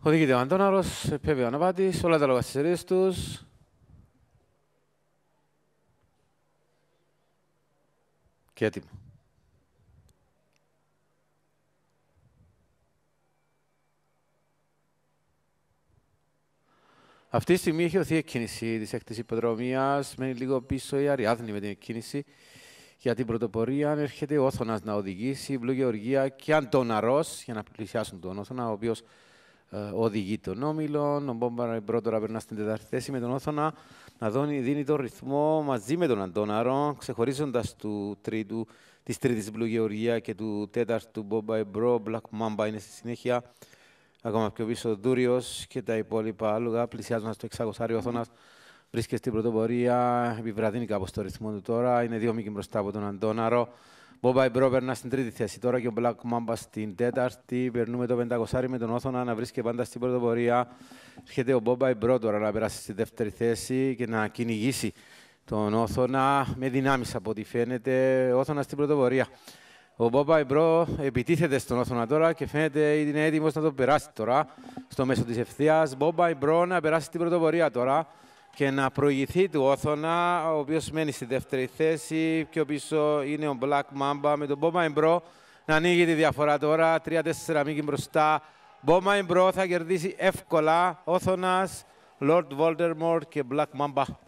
Οδηγείται ο Αντώναρος, Πέπε ο Αναβάτης, όλα τα λόγια στις σειρές τους. Και έτοιμο. Αυτή τη στιγμή έχει οθεί εκκίνηση της έκτης υποδρομίας. Μένει λίγο πίσω η Αριάδνη με την εκκίνηση. Για την πρωτοπορία έρχεται ο Όθωνας να οδηγήσει, Βλου Γεωργία και Αντώναρος για να πλησιάσουν τον Όθωνα, ο οποίος οδηγεί τον Όμιλον. Ο Μπόμπα Μπρό τώρα περνά στην τετάρτη θέση με τον Όθωνα να δίνει τον ρυθμό μαζί με τον Αντώναρο, ξεχωρίζοντας της τρίτης Βλου Γεωργία και του τέταρτου Μπόμπα Μπρό. Black Mamba είναι στη συνέχεια. Ακόμα πιο πίσω ο Δούριος και τα υπόλοιπα άλογα πλησιάζοντας στο 600. Ο Όθωνας βρίσκεται στην πρωτοπορία, επιβραδύνει κάπως το ρυθμό του τώρα. Είναι 2 μήκη μπροστά από τον Αντώναρο. Μπόμπα Μπρό περνά στην τρίτη θέση τώρα και ο Black Mamba στην τέταρτη. Περνούμε το 500 με τον Όθωνα να βρίσκεται πάντα στην πρωτοπορία. Έρχεται ο Μπόμπα Μπρό τώρα να περάσει στη δεύτερη θέση και να κυνηγήσει τον Όθωνα με δυνάμεις από ό,τι φαίνεται. Όθωνα στην πρωτοπορία. Ο Μπόμπα Μπρό επιτίθεται στον Όθωνα τώρα και φαίνεται είναι έτοιμος να το περάσει τώρα στο μέσο της ευθείας. Μπόμπα Μπρό να περάσει στην πρωτοπορία τώρα και να προηγηθεί του Όθωνα, ο οποίος μένει στη δεύτερη θέση. Πιο πίσω είναι ο Black Mamba με τον Μπόμπα Μπρό να ανοίγει τη διαφορά τώρα. 3-4 μήκη μπροστά. Μπόμπα Μπρό θα κερδίσει εύκολα. Όθωνας, Lord Voldemort και Black Mamba.